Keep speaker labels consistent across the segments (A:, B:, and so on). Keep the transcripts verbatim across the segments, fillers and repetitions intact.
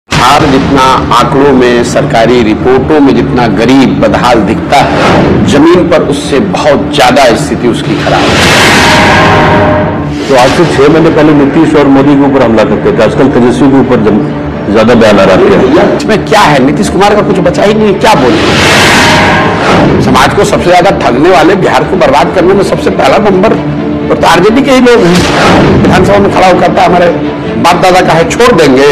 A: बिहार जितना आंकड़ों में, सरकारी रिपोर्टों में जितना गरीब बदहाल दिखता है, जमीन पर उससे बहुत ज्यादा स्थिति उसकी खराब है।
B: तो आज से छह महीने पहले नीतीश और मोदी के ऊपर हमला करते थे, आजकल तेजस्वी के ऊपर ज्यादा बयान आ रहे हैं।
A: इसमें क्या है, नीतीश कुमार का कुछ बचा ही नहीं, क्या बोले। समाज को सबसे ज्यादा ठगने वाले, बिहार को बर्बाद करने में सबसे पहला नंबर पर तो आरजेडी के ही लोग हैं। विधानसभा में खड़ा होकर कहता है हमारे बाप दादा का है, छोड़ देंगे।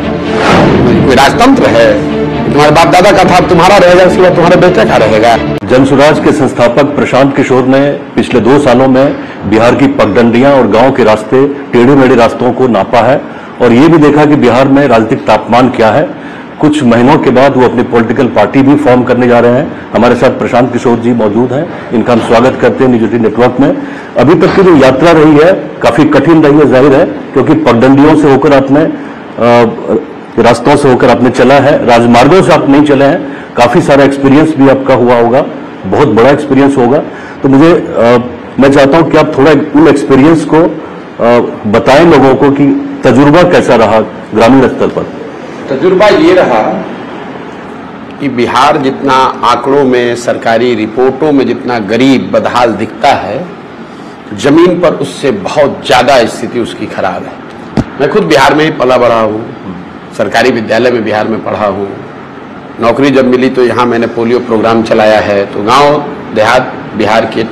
A: कोई राजतंत्र है? तुम्हारे बाप दादा का था, तुम्हारा रहेगा, उसके बाद तुम्हारे बेटे का रहेगा।
B: जनसुराज के संस्थापक प्रशांत किशोर ने पिछले दो सालों में बिहार की पगडंडियां और गांव के रास्ते, टेढ़े मेढ़े रास्तों को नापा है और ये भी देखा कि बिहार में राजनीतिक तापमान क्या है। कुछ महीनों के बाद वो अपनी पॉलिटिकल पार्टी भी फॉर्म करने जा रहे हैं। हमारे साथ प्रशांत किशोर जी मौजूद हैं, इनका हम स्वागत करते हैं न्यूज एटीन नेटवर्क में। अभी तक की जो यात्रा रही है काफी कठिन रही है, जाहिर है, क्योंकि पगडंडियों से होकर आपने रास्तों से होकर आपने चला है, राजमार्गों से आप नहीं चले हैं, काफी सारा एक्सपीरियंस भी आपका हुआ होगा, बहुत बड़ा एक्सपीरियंस होगा। तो मुझे आ, मैं चाहता हूं कि आप थोड़ा उन एक्सपीरियंस को आ, बताएं लोगों को कि तजुर्बा कैसा रहा ग्रामीण स्तर पर।
A: तजुर्बा ये रहा कि बिहार जितना आंकड़ों में, सरकारी रिपोर्टों में जितना गरीब बदहाल दिखता है, जमीन पर उससे बहुत ज्यादा स्थिति उसकी खराब है। मैं खुद बिहार में ही पला बढ़ा हूँ, सरकारी विद्यालय में बिहार में पढ़ा हूँ। नौकरी जब मिली तो यहाँ मैंने पोलियो प्रोग्राम चलाया है। तो गांव देहात बिहार के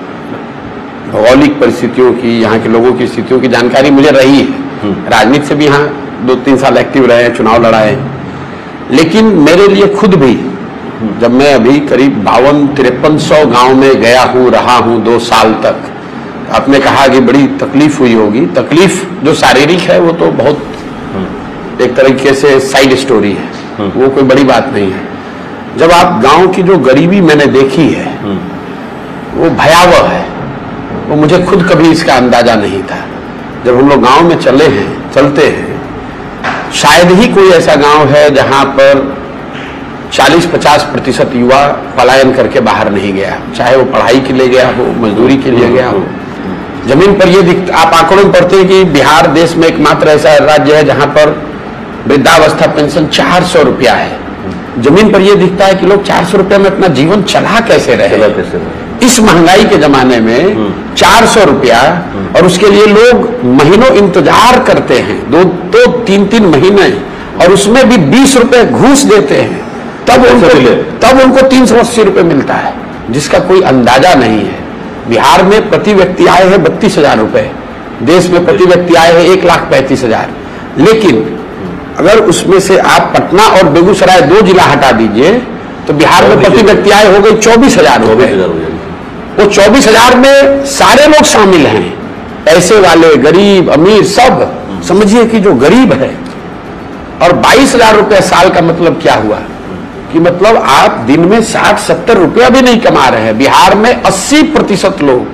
A: भौगोलिक परिस्थितियों की, यहाँ के लोगों की स्थितियों की जानकारी मुझे रही है। राजनीति से भी यहाँ दो तीन साल एक्टिव रहे, चुनाव लड़ाए। लेकिन मेरे लिए खुद भी, जब मैं अभी करीब बावन तिरपन सौ गाँव में गया हूँ, रहा हूँ दो साल तक, आपने कहा कि बड़ी तकलीफ हुई होगी। तकलीफ जो शारीरिक है वो तो बहुत एक तरीके से साइड स्टोरी है, वो कोई बड़ी बात नहीं है। जब आप गांव की जो गरीबी मैंने देखी है वो भयावह है, वो मुझे खुद कभी इसका अंदाजा नहीं था। जब हम लोग गांव में चले हैं, चलते हैं, शायद ही कोई ऐसा गांव है जहां पर चालीस पचास प्रतिशत युवा पलायन करके बाहर नहीं गया, चाहे वो पढ़ाई के लिए गया हो, मजदूरी के लिए गया हो। जमीन पर ये दिख, आप आंकड़ों में पढ़ते हैं कि बिहार देश में एकमात्र ऐसा राज्य है जहां पर वृद्धावस्था पेंशन चार सौ रुपया है। जमीन पर यह दिखता है कि लोग चार सौ रुपया में अपना जीवन चला कैसे रहे, चला कैसे रहे। इस महंगाई के जमाने में चार सौ रुपया, और उसके लिए लोग महीनों इंतजार करते हैं, दो दो तीन तीन महीने, और उसमें भी बीस रुपए घूस देते हैं, तब उनको तब उनको तीन सौ अस्सी रुपये मिलता है, जिसका कोई अंदाजा नहीं है। बिहार में प्रति व्यक्ति आए हैं बत्तीस हजार रुपए, देश में प्रति व्यक्ति आए हैं एक लाख पैंतीस हजार। लेकिन अगर उसमें से आप पटना और बेगूसराय दो जिला हटा दीजिए तो बिहार में प्रति व्यक्ति आय हो गई चौबीस हजार हो गए। वो चौबीस हजार में सारे लोग शामिल हैं, पैसे वाले, गरीब, अमीर, सब। समझिए कि जो गरीब है, और बाईस हजार रुपये साल का मतलब क्या हुआ कि मतलब आप दिन में साठ सत्तर रुपया भी नहीं कमा रहे हैं। बिहार में अस्सी प्रतिशत लोग,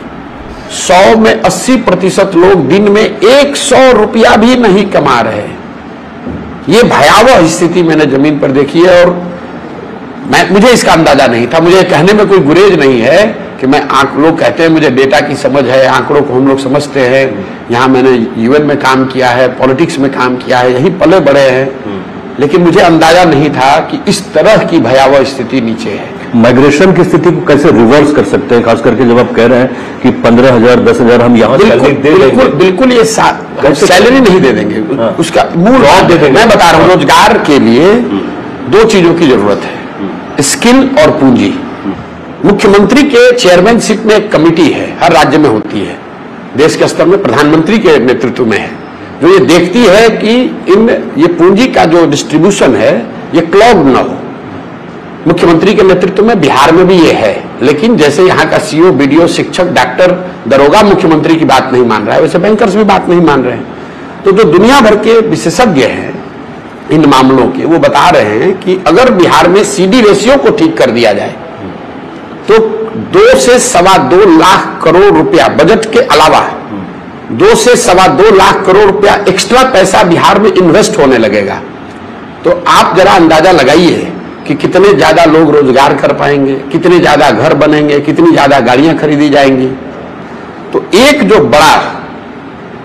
A: सौ में अस्सी प्रतिशत लोग दिन में एक सौ रुपया भी नहीं कमा रहे हैं। ये भयावह स्थिति मैंने जमीन पर देखी है, और मैं मुझे इसका अंदाजा नहीं था। मुझे कहने में कोई गुरेज नहीं है कि मैं आंक लोग कहते हैं मुझे डेटा की समझ है, आंकड़ों को हम लोग समझते हैं। यहाँ मैंने यूएन में काम किया है, पॉलिटिक्स में काम किया है, यही पले बड़े हैं, लेकिन मुझे अंदाजा नहीं था कि इस तरह की भयावह स्थिति नीचे है।
B: माइग्रेशन की स्थिति को कैसे रिवर्स कर सकते हैं, खास करके जब आप कह रहे हैं कि पंद्रह हजार दस हजार हम यहाँ
A: बिल्कुल, दे बिल्कुल, बिल्कुल ये सैलरी नहीं दे देंगे, हाँ। उसका मूल दे देंगे। मैं बता रहा हूँ, रोजगार के लिए दो चीजों की जरूरत है, स्किल और पूंजी। मुख्यमंत्री के चेयरमैनशिप में एक कमिटी है, हर राज्य में होती है, देश के स्तर में प्रधानमंत्री के नेतृत्व में है, जो ये देखती है कि इन ये पूंजी का जो डिस्ट्रीब्यूशन है ये क्लॉग न हो। मुख्यमंत्री के नेतृत्व में बिहार में भी ये है, लेकिन जैसे यहाँ का सीओ, बीडीओ, शिक्षक, डॉक्टर, दरोगा मुख्यमंत्री की बात नहीं मान रहा है, वैसे बैंकर्स भी बात नहीं मान रहे हैं। तो जो दुनिया भर के विशेषज्ञ हैं इन मामलों के, वो बता रहे हैं कि अगर बिहार में सीडी रेशियो को ठीक कर दिया जाए तो दो से सवा दो लाख करोड़ रुपया बजट के अलावा दो से सवा दो लाख करोड़ रुपया एक्स्ट्रा पैसा बिहार में इन्वेस्ट होने लगेगा। तो आप जरा अंदाजा लगाइए कि कितने ज्यादा लोग रोजगार कर पाएंगे, कितने ज्यादा घर बनेंगे, कितनी ज्यादा गाड़ियां खरीदी जाएंगी। तो एक जो बड़ा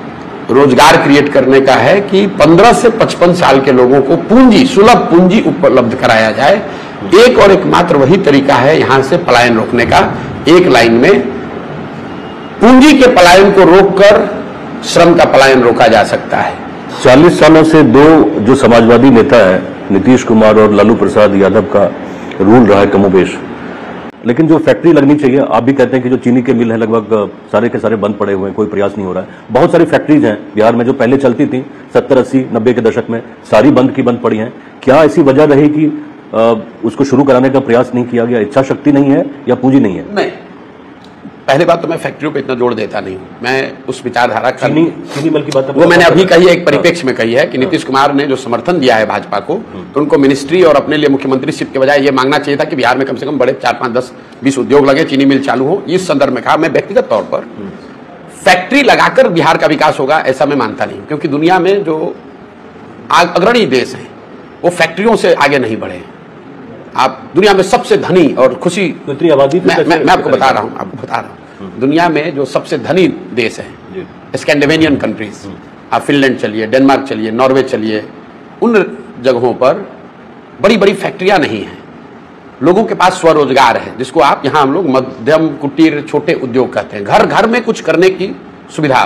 A: रोजगार क्रिएट करने का है कि पंद्रह से पचपन साल के लोगों को पूंजी, सुलभ पूंजी उपलब्ध कराया जाए। एक और एकमात्र वही तरीका है यहां से पलायन रोकने का। एक लाइन में पूंजी के पलायन को रोककर श्रम का पलायन रोका जा सकता है।
B: चालीस सालों से दो जो समाजवादी नेता है, नीतीश कुमार और लालू प्रसाद यादव का रूल रहा है कमोबेश, लेकिन जो फैक्ट्री लगनी चाहिए, आप भी कहते हैं कि जो चीनी के मिल है लगभग सारे के सारे बंद पड़े हुए हैं, कोई प्रयास नहीं हो रहा है। बहुत सारी फैक्ट्रीज हैं बिहार में जो पहले चलती थी सत्तर अस्सी नब्बे के दशक में, सारी बंद की बंद पड़ी हैं। क्या ऐसी वजह रही कि आ, उसको शुरू कराने का प्रयास नहीं किया गया? इच्छा शक्ति नहीं है या पूंजी नहीं है?
A: नहीं, पहले बात तो मैं फैक्ट्रियों पे इतना जोर देता नहीं हूं। मैं उस विचारधारा का
B: चीनी चीनी मिल की बात
A: वो मैंने अभी कही है, एक परिप्रेक्ष्य में कही है कि नीतीश कुमार ने जो समर्थन दिया है भाजपा को, तो उनको मिनिस्ट्री और अपने लिए मुख्यमंत्रीशिप के बजाय ये मांगना चाहिए था कि बिहार में कम से कम बड़े चार पांच दस बीस उद्योग लगे, चीनी मिल चालू हो। इस संदर्भ में कहा, मैं व्यक्तिगत तौर पर फैक्ट्री लगाकर बिहार का विकास होगा ऐसा मैं मानता नहीं, क्योंकि दुनिया में जो अग्रणी देश हैं वो फैक्ट्रियों से आगे नहीं बढ़े। आप दुनिया में सबसे धनी और खुशी,
B: इतनी आबादी
A: मैं, मैं, मैं आपको बता रहा हूं आपको बता रहा हूं दुनिया में जो सबसे धनी देश है स्कैंडिनेवियन कंट्रीज, आप फिनलैंड चलिए, डेनमार्क चलिए, नॉर्वे चलिए, उन जगहों पर बड़ी बड़ी फैक्ट्रियां नहीं हैं, लोगों के पास स्वरोजगार है, जिसको आप यहां हम लोग मध्यम कुटीर छोटे उद्योग कहते हैं। घर घर में कुछ करने की सुविधा,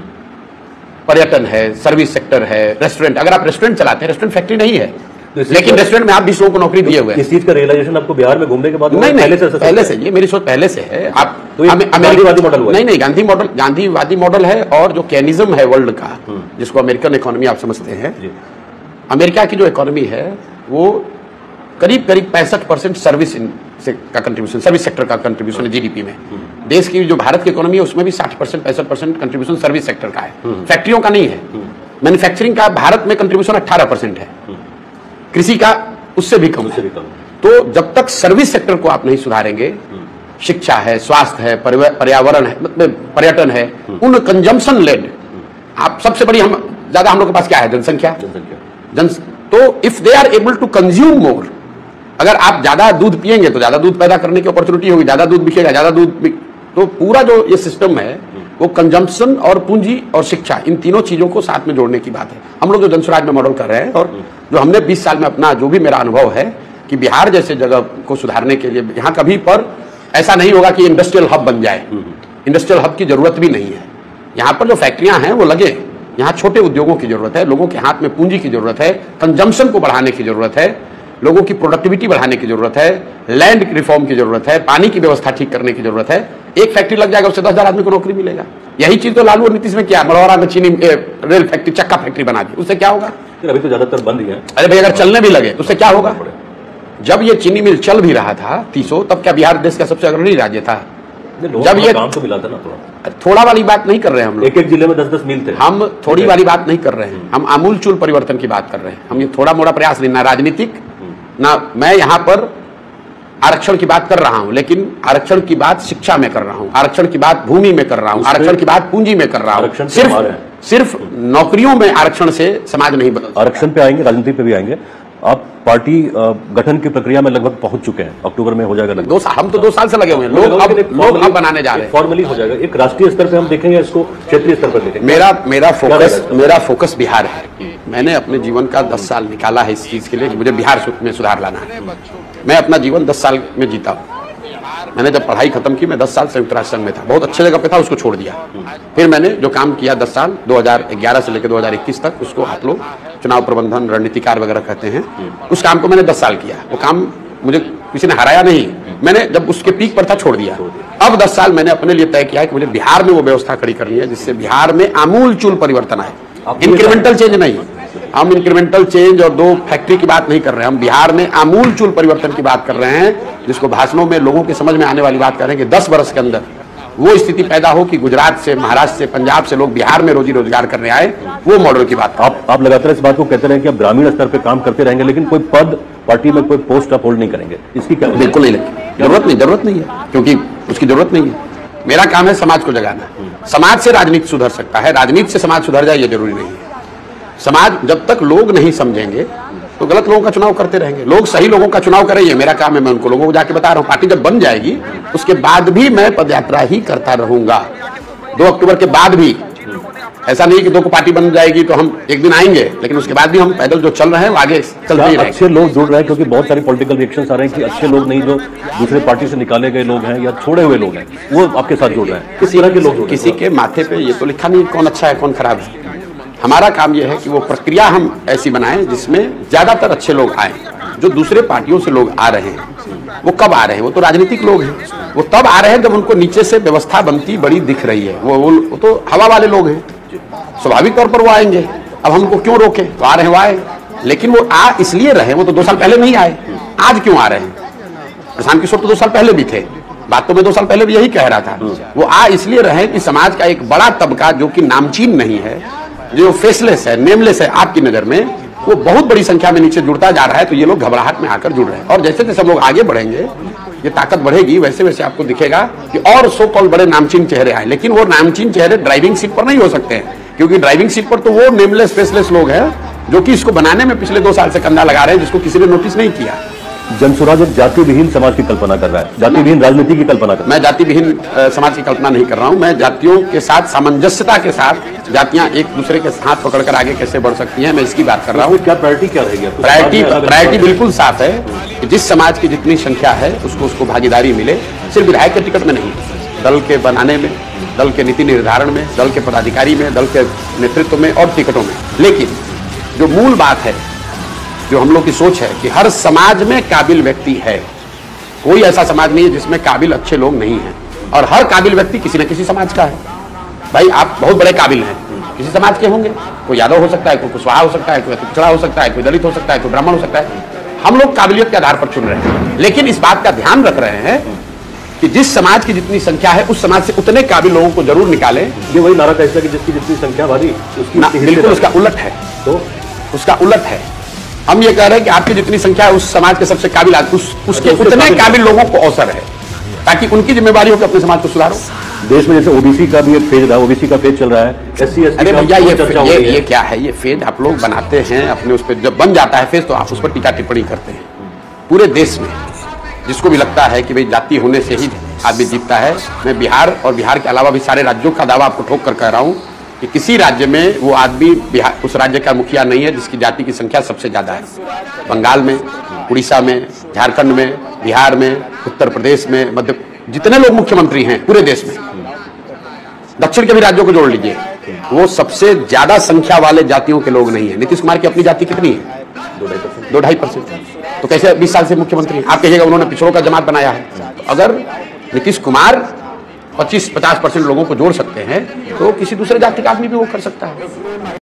A: पर्यटन है, सर्विस सेक्टर है, रेस्टोरेंट। अगर आप रेस्टोरेंट चलाते हैं, रेस्टोरेंट फैक्ट्री नहीं है, लेकिन रेस्टोरेंट में आप बीस लोगों को नौकरी दिए हुए हैं।
B: इस चीज का रियलाइजेशन आपको बिहार में घूमने के बाद
A: नहीं नहीं, पहले से पहले से ये मेरी सोच पहले से है। आप
B: तो गांधीवादी मॉडल हुआ?
A: नहीं नहीं, गांधी मॉडल गांधीवादी मॉडल है। और जो केनिज्म है वर्ल्ड का, जिसको अमेरिकन इकोनॉमी आप समझते हैं, अमेरिका की जो इकोनॉमी है वो करीब करीब पैंसठ परसेंट सर्विस का कंट्रीब्यूशन, सर्विस सेक्टर का कंट्रीब्यूशन है जीडीपी में। देश की जो भारत की इकोनॉमी है उसमें भी साठ परसेंट पैंसठ परसेंट कंट्रीब्यूशन सर्विस सेक्टर का है, फैक्ट्रियों का नहीं है। मैन्युफैक्चरिंग का भारत में कंट्रीब्यूशन अट्ठारह परसेंट है, कृषि का उससे भी कम है। तो जब तक सर्विस सेक्टर को आप नहीं सुधारेंगे, शिक्षा है, स्वास्थ्य है, पर्यावरण है, मतलब पर्यटन है, उन कंजम्पशन लेड, आप सबसे बड़ी हम ज्यादा हम लोग के पास क्या है? जनसंख्या। जन तो if they are able to consume more, अगर आप ज्यादा दूध पिएंगे तो ज्यादा दूध पैदा करने की अपॉर्चुनिटी होगी, ज्यादा दूध बिकेगा, ज्यादा दूध, तो पूरा जो ये सिस्टम है वो कंजम्पशन और पूंजी और शिक्षा, इन तीनों चीजों को साथ में जोड़ने की बात है। हम लोग जो जनसुराज में मॉडल कर रहे हैं, और जो हमने बीस साल में अपना जो भी मेरा अनुभव है कि बिहार जैसे जगह को सुधारने के लिए यहाँ कभी पर ऐसा नहीं होगा कि इंडस्ट्रियल हब बन जाए। इंडस्ट्रियल हब की जरूरत भी नहीं है। यहाँ पर जो फैक्ट्रियां हैं वो लगे, यहाँ छोटे उद्योगों की जरूरत है, लोगों के हाथ में पूंजी की जरूरत है, कंजम्पशन को बढ़ाने की जरूरत है, लोगों की प्रोडक्टिविटी बढ़ाने की जरूरत है, लैंड रिफॉर्म की जरूरत है, पानी की व्यवस्था ठीक करने की जरूरत है। एक फैक्ट्री लग जाएगा, उससे दस हजार आदमी को नौकरी मिलेगा। यही चीज तो लालू और नीतीश में किया, मड़ौरा में चीनी रेल फैक्ट्री, चक्का फैक्ट्री बना दी, उससे क्या होगा?
B: अभी तो ज्यादातर बंद ही है।
A: अरे भाई, अगर चलने भी लगे तो उससे क्या होगा? जब ये चीनी मिल चल भी रहा था तीसों, तब क्या बिहार देश का सबसे अग्रणी राज्य था?
B: जब ये काम तो मिला था ना, थोड़ा
A: थोड़ा वाली बात नहीं कर रहे हैं हम लोग।
B: एक एक जिले में दस दस मिल थे।
A: हम थोड़ी वाली बात नहीं कर रहे हैं, हम आमूल चूल परिवर्तन की बात कर रहे हैं। हम ये थोड़ा मोड़ा प्रयास नहीं, ना राजनीतिक ना, मैं यहाँ पर आरक्षण की बात कर रहा हूं, लेकिन आरक्षण की बात शिक्षा में कर रहा हूं, आरक्षण की बात भूमि में कर रहा हूं, आरक्षण की बात पूंजी में कर रहा हूं। सिर्फ सिर्फ नौकरियों में आरक्षण से समाज नहीं बदलता।
B: आरक्षण पे आएंगे, राजनीति पे भी आएंगे। आप पार्टी गठन की प्रक्रिया में लगभग पहुंच चुके हैं, अक्टूबर में हो जाएगा लगभग।
A: दो साल, हम तो दो साल से लगे हुए हैं। लोग अब लोग अब बनाने जा रहे हैं,
B: फॉर्मली हो जाएगा। एक राष्ट्रीय स्तर पे हम देखेंगे इसको, क्षेत्रीय स्तर पर देखेंगे।
A: मेरा मेरा फोकस मेरा फोकस बिहार है। मैंने अपने जीवन का दस साल निकाला है इस चीज के लिए कि मुझे बिहार में सुधार लाना है। मैं अपना जीवन दस साल में जीता हूँ। मैंने जब पढ़ाई खत्म की, मैं दस साल संयुक्त राष्ट्र संघ में था, बहुत अच्छे जगह पे था, उसको छोड़ दिया। फिर मैंने जो काम किया दस साल, दो हज़ार ग्यारह से लेकर दो हज़ार इक्कीस तक, उसको आप लोग चुनाव प्रबंधन, रणनीतिकार वगैरह कहते हैं, उस काम को मैंने दस साल किया। वो काम मुझे किसी ने हराया नहीं, मैंने जब उसके पीक पर था छोड़ दिया। अब दस साल मैंने अपने लिए तय किया है कि मुझे बिहार में वो व्यवस्था खड़ी करनी है जिससे बिहार में आमूल चूल परिवर्तन आए। इंक्रीमेंटल चेंज नहीं, हम इंक्रीमेंटल चेंज और दो फैक्ट्री की बात नहीं कर रहे हैं, हम बिहार में आमूल चूल परिवर्तन की बात कर रहे हैं, जिसको भाषणों में लोगों के समझ में आने वाली बात कर रहे हैं कि दस वर्ष के अंदर वो स्थिति पैदा हो कि गुजरात से, महाराष्ट्र से, पंजाब से लोग बिहार में रोजी रोजगार करने आए, वो मॉडल की बात।
B: आप आप लगातार इस बात को कहते रहे कि आप ग्रामीण स्तर पे काम करते रहेंगे, लेकिन कोई पद पार्टी में, कोई पोस्ट आप होल्ड नहीं करेंगे, इसकी क्या?
A: बिल्कुल नहीं, जरूरत नहीं जरूरत नहीं है, क्योंकि उसकी जरूरत नहीं है। मेरा काम है समाज को जगाना। समाज से राजनीति सुधर सकता है, राजनीति से समाज सुधर जाए ये जरूरी नहीं है। समाज जब तक लोग नहीं समझेंगे तो गलत लोगों का चुनाव करते रहेंगे। लोग सही लोगों का चुनाव करें, ये मेरा काम है, मैं उनको लोगों को जाके बता रहा हूँ। पार्टी जब बन जाएगी उसके बाद भी मैं पदयात्रा ही करता रहूंगा। दो अक्टूबर के बाद भी ऐसा नहीं कि दो को पार्टी बन जाएगी तो हम एक दिन आएंगे, लेकिन उसके बाद भी हम पैदल जो चल रहे हैं वो आगे चलते ही रहेंगे।
B: अच्छे लोग जुड़ रहे हैं, क्योंकि बहुत सारे पॉलिटिकल रिएक्शंस आ रहे हैं कि अच्छे लोग नहीं, जो दूसरे पार्टी से निकाले गए लोग हैं या छोड़े हुए लोग हैं, वो आपके साथ जुड़ रहे हैं। किस तरह के लोग?
A: किसी के माथे पे ये तो लिखा नहीं कौन अच्छा है कौन खराब है। हमारा काम यह है कि वो प्रक्रिया हम ऐसी बनाएं जिसमें ज्यादातर अच्छे लोग आए। जो दूसरे पार्टियों से लोग आ रहे हैं वो कब आ रहे हैं? वो तो राजनीतिक लोग हैं, वो तब आ रहे हैं जब उनको नीचे से व्यवस्था बनती बड़ी दिख रही है। वो, वो, वो तो हवा वाले लोग हैं, स्वाभाविक तौर पर वो आएंगे। अब हमको क्यों रोके? तो आ रहे हैं वो आए, लेकिन वो आ इसलिए रहे, वो तो दो साल पहले नहीं आए। आज क्यों आ रहे हैं? प्रशांत किशोर तो दो साल पहले भी थे, बात तो मैं दो साल पहले भी यही कह रहा था। वो आ इसलिए रहे कि समाज का एक बड़ा तबका जो कि नामचीन नहीं है, जो फेसलेस है, नेमलेस है आपकी नजर में, वो बहुत बड़ी संख्या में नीचे जुड़ता जा रहा है। तो ये लोग घबराहट में आकर जुड़ रहे हैं, और जैसे जैसे हम लोग आगे बढ़ेंगे, ये ताकत बढ़ेगी, वैसे वैसे आपको दिखेगा कि और सो कॉल बड़े नामचीन चेहरे आए। लेकिन वो नामचीन चेहरे ड्राइविंग सीट पर नहीं हो सकते हैं, क्योंकि ड्राइविंग सीट पर तो वो नेमलेस फेसलेस लोग हैं जो कि इसको बनाने में पिछले दो साल से कंधा लगा रहे हैं, जिसको किसी ने नोटिस नहीं किया।
B: जनसुराज एक जाति विहीन समाज की कल्पना कर रहा है, जाति विहीन राजनीति की कल्पना कर रहा है।
A: मैं जाति विहीन समाज की कल्पना नहीं कर रहा हूं। मैं जातियों के साथ सामंजस्यता के साथ जातियां एक दूसरे के हाथ पकड़कर आगे कैसे बढ़ सकती हैं, मैं इसकी बात कर रहा हूं।
B: क्या प्रायोरिटी क्या रहेगी?
A: प्रायोरिटी प्रायोरिटी बिल्कुल साफ है कि जिस समाज की जितनी संख्या है उसको उसको भागीदारी मिले, सिर्फ विधायक के टिकट में नहीं, दल के बनाने में, दल के नीति निर्धारण में, दल के पदाधिकारी में, दल के नेतृत्व में और टिकटों में। लेकिन जो मूल बात है, जो हम लोग की सोच है कि हर समाज में काबिल व्यक्ति है। कोई ऐसा समाज नहीं है जिसमें काबिल अच्छे लोग नहीं हैं, और हर काबिल व्यक्ति किसी न किसी समाज का है। भाई आप बहुत बड़े काबिल हैं, किसी समाज के होंगे। कोई यादव हो सकता है, कोई कुशवाहा हो सकता है, कोई पिछड़ा हो सकता है, कोई दलित हो सकता है, कोई ब्राह्मण हो सकता है। हम लोग काबिलियत के आधार पर चुन रहे हैं, लेकिन इस बात का ध्यान रख रहे हैं कि जिस समाज की जितनी संख्या है उस समाज से उतने काबिल लोगों को जरूर निकालें।
B: ये वही नारा कहता है कि जिसकी जितनी संख्या भारी उसकी,
A: बिल्कुल उसका उलट है। तो उसका उलट है, हम ये कह रहे हैं कि आपकी जितनी संख्या है उस समाज के सबसे काबिल, उस, उसके उतने काबिल लोगों को अवसर है, ताकि उनकी जिम्मेदारी हो कि अपने समाज को सुधारो।
B: देश में जैसे ओबीसी का भी एक फेज रहा है, ओबीसी का फेज चल रहा है, एससी एसटी।
A: अरे भैया ये ये, ये क्या है? ये फेज आप लोग बनाते हैं अपने, उस पर जब बन जाता है फेज तो आप उस पर टीका टिप्पणी करते हैं। पूरे देश में जिसको भी लगता है कि भाई जाति होने से ही आदमी जीतता है, मैं बिहार और बिहार के अलावा भी सारे राज्यों का दावा आपको ठोक कर कह रहा हूं कि किसी राज्य में वो आदमी बिहार उस राज्य का मुखिया नहीं है जिसकी जाति की संख्या सबसे ज्यादा है। बंगाल में, उड़ीसा में, झारखंड में, बिहार में, उत्तर प्रदेश में, मध्य, जितने लोग मुख्यमंत्री हैं पूरे देश में, दक्षिण के भी राज्यों को जोड़ लीजिए, वो सबसे ज्यादा संख्या वाले जातियों के लोग नहीं है। नीतीश कुमार की अपनी जाति कितनी है? दो ढाई परसेंट। तो कैसे बीस साल से मुख्यमंत्री हैं? आप कहिएगा उन्होंने पिछड़ों का जमात बनाया है। तो अगर नीतीश कुमार पच्चीस पचास परसेंट लोगों को जोड़ सकते हैं तो किसी दूसरे जाति का आदमी भी वो कर सकता है।